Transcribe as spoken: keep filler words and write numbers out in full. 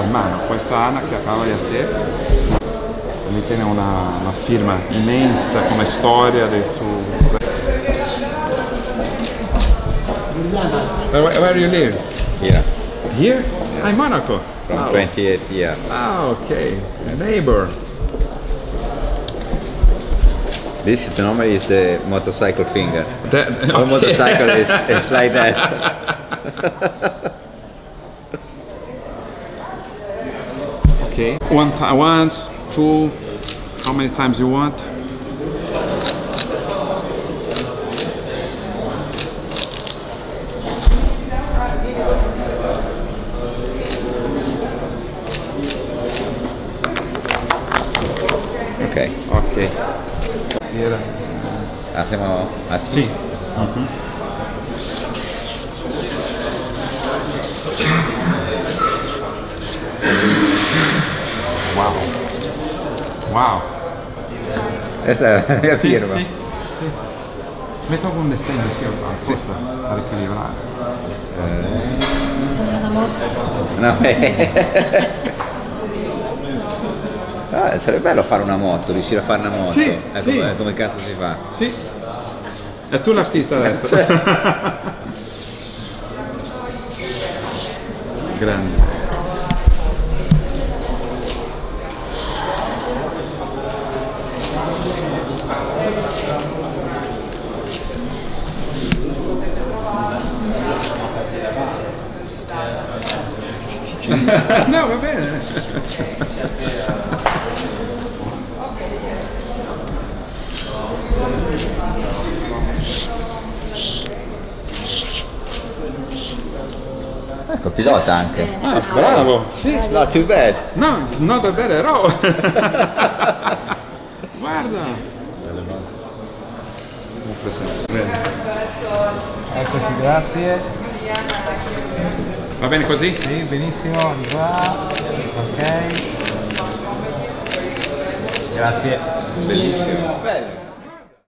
mano. Questa Anna che acaba de hacer, lì tiene una, una firma immensa come storia del suo... Where, where do you live? Here. Here? Ah, in Monaco? From oh. twenty-eight years. Ah, okay. A neighbor. This is normally is the motorcycle finger. That, okay. All motorcycle is, is like that. Okay. One time, once, two. How many times you want? Ok. Ok. Era. Ah, siamo a Sì. Uh-huh. Wow. Wow. Questa è la mia Sì, firma. sì, sì. Metto con un segno qui forse per equilibrare. Eh. No, eh. Ah, sarebbe bello fare una moto, riuscire a fare una moto. Sì, eh, sì. come, come cazzo si fa? Sì. È tu l'artista adesso. Sì. Grande. No, va bene. Ecco, pilota anche. Ah, bravo. Sì. It's not too bad. No, it's not a bad at all. Guarda. Bene. Eccoci, grazie. Va bene così? Sì, benissimo, di qua. Ok. Grazie. Bellissimo. Bello.